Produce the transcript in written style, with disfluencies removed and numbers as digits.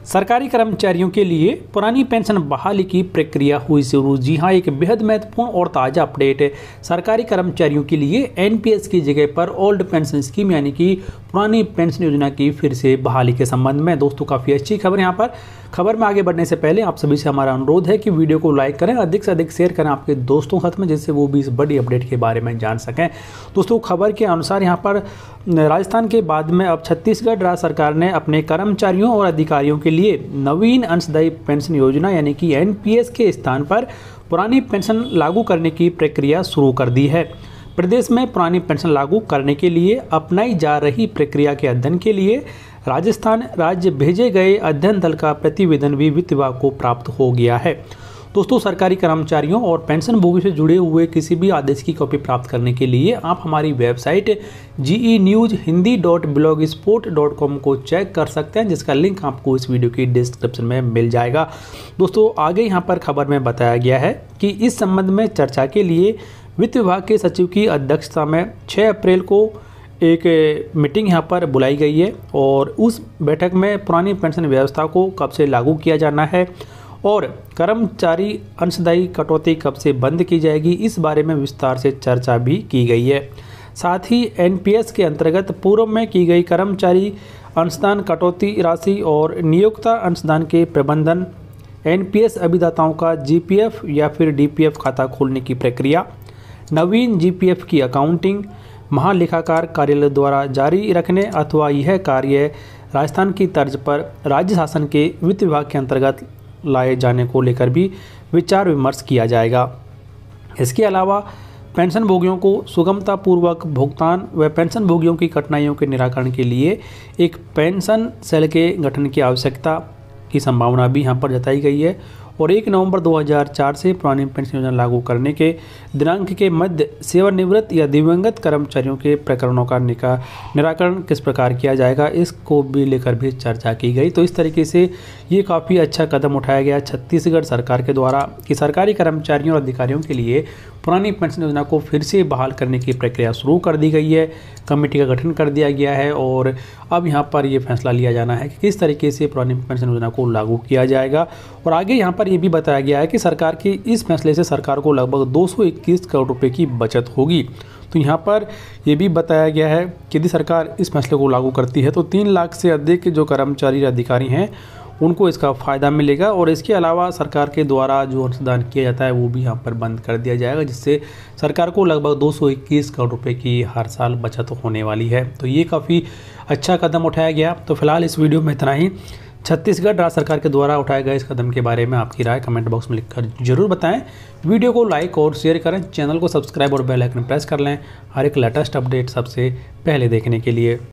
सरकारी कर्मचारियों के लिए पुरानी पेंशन बहाली की प्रक्रिया हुई शुरू। जी हां, एक बेहद महत्वपूर्ण और ताज़ा अपडेट है। सरकारी कर्मचारियों के लिए एनपीएस की जगह पर ओल्ड पेंशन स्कीम यानी कि पुरानी पेंशन योजना की फिर से बहाली के संबंध में दोस्तों काफ़ी अच्छी खबर। यहाँ पर खबर में आगे बढ़ने से पहले आप सभी से हमारा अनुरोध है कि वीडियो को लाइक करें, अधिक से अधिक शेयर करें आपके दोस्तों के साथ में, जिससे वो भी इस बड़ी अपडेट के बारे में जान सकें। दोस्तों खबर के अनुसार यहाँ पर राजस्थान के बाद में अब छत्तीसगढ़ राज्य सरकार ने अपने कर्मचारियों और अधिकारियों के लिए नवीन अंशदायी पेंशन योजना यानी कि एनपीएस के स्थान पर पुरानी पेंशन लागू करने की प्रक्रिया शुरू कर दी है। प्रदेश में पुरानी पेंशन लागू करने के लिए अपनाई जा रही प्रक्रिया के अध्ययन के लिए राजस्थान राज्य भेजे गए अध्ययन दल का प्रतिवेदन भी वित्त विभाग को प्राप्त हो गया है। दोस्तों सरकारी कर्मचारियों और पेंशन भोगी से जुड़े हुए किसी भी आदेश की कॉपी प्राप्त करने के लिए आप हमारी वेबसाइट genewshindi.blogspot.com को चेक कर सकते हैं, जिसका लिंक आपको इस वीडियो की डिस्क्रिप्शन में मिल जाएगा। दोस्तों आगे यहाँ पर खबर में बताया गया है कि इस संबंध में चर्चा के लिए वित्त विभाग के सचिव की अध्यक्षता में 6 अप्रैल को एक मीटिंग यहाँ पर बुलाई गई है और उस बैठक में पुरानी पेंशन व्यवस्था को कब से लागू किया जाना है और कर्मचारी अंशदायी कटौती कब से बंद की जाएगी, इस बारे में विस्तार से चर्चा भी की गई है। साथ ही एनपीएस के अंतर्गत पूर्व में की गई कर्मचारी अंशदान कटौती राशि और नियोक्ता अंशदान के प्रबंधन, एनपीएस अभिदाताओं का जीपीएफ या फिर डीपीएफ खाता खोलने की प्रक्रिया, नवीन जीपीएफ की अकाउंटिंग, महालेखाकार कार्यालय द्वारा जारी रखने अथवा यह कार्य राजस्थान की तर्ज पर राज्य शासन के वित्त विभाग के अंतर्गत लाए जाने को लेकर भी विचार विमर्श किया जाएगा। इसके अलावा पेंशन भोगियों को सुगमता पूर्वक भुगतान व पेंशन भोगियों की कठिनाइयों के निराकरण के लिए एक पेंशन सेल के गठन की आवश्यकता की संभावना भी यहाँ पर जताई गई है और 1 नवंबर 2004 से पुरानी पेंशन योजना लागू करने के दिनांक के मध्य सेवानिवृत्त या दिवंगत कर्मचारियों के प्रकरणों का निराकरण किस प्रकार किया जाएगा, इसको भी लेकर भी चर्चा की गई। तो इस तरीके से ये काफ़ी अच्छा कदम उठाया गया छत्तीसगढ़ सरकार के द्वारा कि सरकारी कर्मचारियों और अधिकारियों के लिए पुरानी पेंशन योजना को फिर से बहाल करने की प्रक्रिया शुरू कर दी गई है। कमेटी का गठन कर दिया गया है और अब यहाँ पर ये फैसला लिया जाना है कि किस तरीके से पुरानी पेंशन योजना को लागू किया जाएगा। और आगे यहाँ पर ये भी बताया गया है कि सरकार के इस फैसले से सरकार को लगभग 221 करोड़ रुपए की बचत होगी। तो यहाँ पर ये भी बताया गया है कि यदि सरकार इस फैसले को लागू करती है तो 3 लाख से अधिक जो कर्मचारी अधिकारी हैं उनको इसका फ़ायदा मिलेगा और इसके अलावा सरकार के द्वारा जो अंशदान किया जाता है वो भी यहाँ पर बंद कर दिया जाएगा, जिससे सरकार को लगभग 221 करोड़ रुपए की हर साल बचत होने वाली है। तो ये काफ़ी अच्छा कदम उठाया गया। तो फिलहाल इस वीडियो में इतना ही। छत्तीसगढ़ राज्य सरकार के द्वारा उठाए गए इस कदम के बारे में आपकी राय कमेंट बॉक्स में लिखकर जरूर बताएं। वीडियो को लाइक और शेयर करें, चैनल को सब्सक्राइब और बेल आइकन प्रेस कर लें हर एक लेटेस्ट अपडेट सबसे पहले देखने के लिए।